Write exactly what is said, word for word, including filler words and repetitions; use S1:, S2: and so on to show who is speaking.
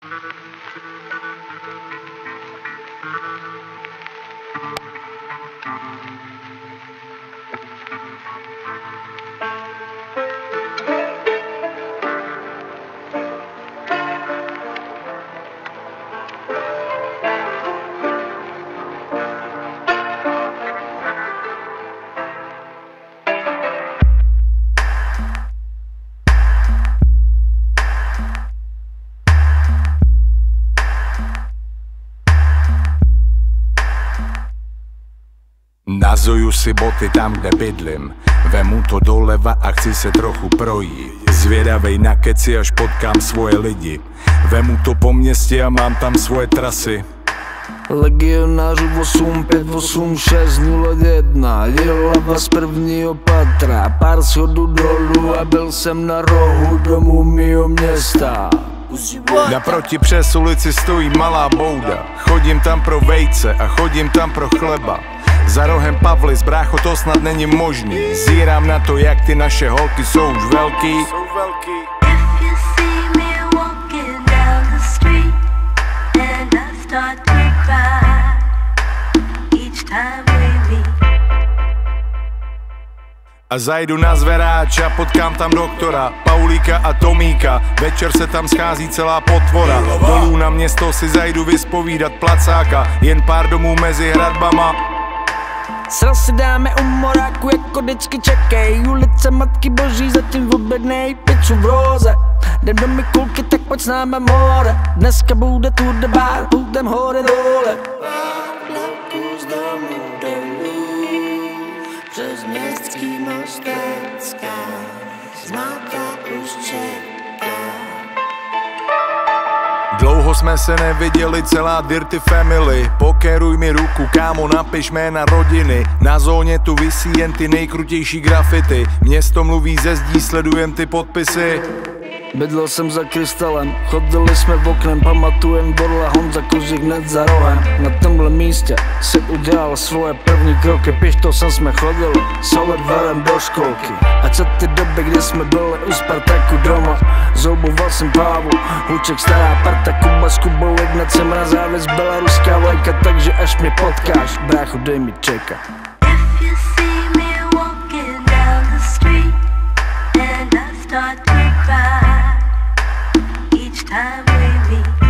S1: Nazuju si boty tam, kde bydlím. Vemu to doleva a chci se trochu projít. Zvědavej na keci, až potkám svoje lidi. Vemu to po městě a mám tam svoje trasy.
S2: Legionářů osm pět osm šest nula jedna. Dělava z prvního patra, pár schodů dolů a byl jsem na rohu domu mýho města.
S1: Naproti přes ulici stojí malá bouda. Chodím tam pro vejce a chodím tam pro chleba. Za rohem Pavlis, brácho, to snad není možný. Zírám na to, jak ty naše holky jsou už velký. A zajdu na zveráč a potkám tam doktora Paulíka a Tomíka. Večer se tam schází celá potvora. Dolů na město si zajdu vyspovídat placáka. Jen pár domů mezi hradbama.
S2: Sral si dáme u moráku, jako vždycky čekej. Ulice Matky Boží, zatím objednej pizzu v Roze. Jdem do Mikulky, tak pojď s náma more. Dneska bude tour de bar, půjdem hore dole.
S3: Vlaku z domu dolů, přes městský mostecká, zmáta už čeká.
S1: Dlouho jsme se neviděli, celá Dirty Family. Pokeruj mi ruku, kámo, napiš jména rodiny. Na zóně tu visí jen ty nejkrutější grafity. Město mluví ze zdí, sledujem ty podpisy.
S2: Bydlel jsem za Krystalem, chodili jsme v oknem, pamatujem Borla Honza Kuzik hned za rohem. Na tomhle místě si udělal svoje první kroky, pištou jsem jsme chodili s Oliverem do školky. A co ty doby, kdy jsme byli u Spartaku doma, zouboval jsem Pávu, Hluček, stará parta, Kuba s Kubou, Ignace Mrazávec, belaruská vlajka, takže až mě potkáš, brácho, dej mi čeka.
S3: If you see me walking down the street and I start to cry each time we meet.